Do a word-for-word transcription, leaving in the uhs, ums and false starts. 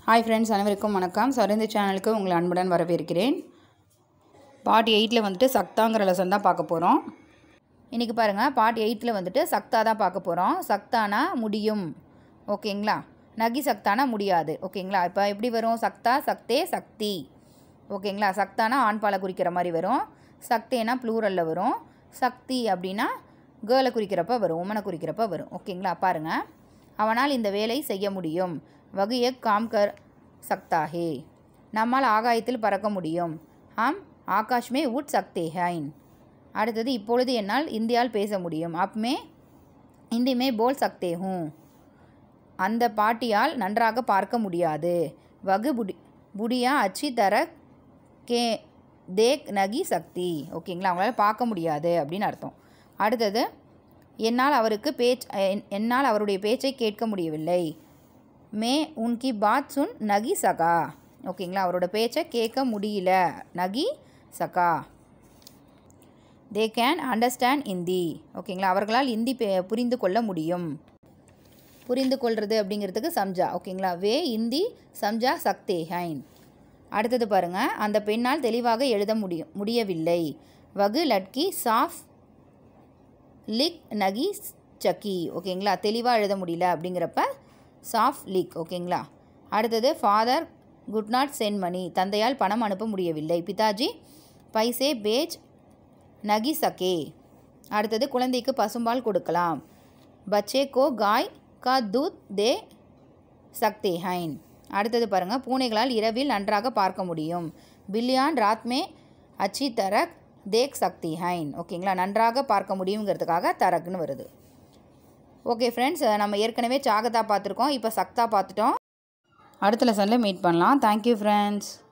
hi friends अनवरुक्कुम वणक्कम सो இந்த சேனலுக்கு உங்களை அன்புடன் வரவேற்கிறேன் பார்ட் एट ல வந்துட்டு சக்தாங்கற லெசன் தான் பார்க்க போறோம் இன்னைக்கு பாருங்க பார்ட் एट ல வந்துட்டு சக்தா தான் பார்க்க போறோம் சக்தானா முடியும் ஓகேங்களா நகி சக்தானா முடியாது ஓகேங்களா இப்போ எப்படி வரும் சக்தா சக்தே சக்தி ஓகேங்களா சக்தானா ஆண் பாலை குறிக்கிற மாதிரி வரும் சக்தேனா ப்ளூரல்ல வரும் சக்தி அப்படினா கேர்ளை குறிக்கிறப்ப வரும் உமனை குறிக்கிறப்ப வரும் ஓகேங்களா பாருங்க அவனால் இந்த வேலை செய்ய முடியும் वह एक काम कर सकता है நம்மால் ஆகாயத்தில் பறக்க முடியும் हम आकाश में उड़ सकते हैं அடுத்தது இப்பொழுது என்னால் இந்தியால் பேச முடியும் अब मैं हिंदी में बोल सकते हूँ அந்த பாட்டியால் நன்றாக பார்க்க முடியாது वह बुढ़िया अच्छी तरह के देख नहीं सकती ஓகேங்களா அவங்களால பார்க்க முடியாது அப்படின்னு அர்த்தம் அடுத்தது என்னால் அவருக்கு பேச் என்னால் அவருடைய பேச்சை கேட்க முடியவில்லை मैं उनकी बात सुन नहीं सका ஓகேங்களா அவரோட பேச்சை கேட்க முடியல நகி சகா they can understand hindi ஓகேங்களா அவர்களால் இந்தி புரிந்து கொள்ள முடியும் புரிந்து கொள்றது அப்படிங்கிறதுக்கு சம்ஜா ஓகேங்களா வே இந்தி சம்ஜா சக்தே हैं அடுத்தது பாருங்க அந்த பெண்ணால் தெளிவாக எழுத முடியும் முடியவில்லை வகு லட்கி சாஃப் லிக் நகி சக்கி ஓகேங்களா தெளிவாக எழுத முடியல அப்படிங்கிறப்ப சாஃப் லீக் ஓகேங்களா அடுத்தது father could not sent money தந்தையால் பணம் அனுப்ப முடியவில்லை பிதாஜி பைசே பேஜ் நகி சகே அடுத்தது குழந்தைக்கு பசும்பால் கொடுக்கலாம் பச்சே கோ காய் கா தூத் தே சக்தே ஹைன் அடுத்தது பாருங்கள் பூனைகளால் இரவில் நன்றாக பார்க்க முடியும் பில்லியான் ராத் மே அச்சி தரக் தேக் சக்தி ஹைன் ஓகேங்களா நன்றாக பார்க்க முடியுங்கிறதுக்காக தரக்னு வருது ஓகே ஃப்ரெண்ட்ஸ் நம்ம ஏற்கனவே சாகதா பார்த்துருக்கோம் இப்போ சக்தா பார்த்துட்டோம் அடுத்த லெசனில் மீட் பண்ணலாம் தேங்க்யூ ஃப்ரெண்ட்ஸ்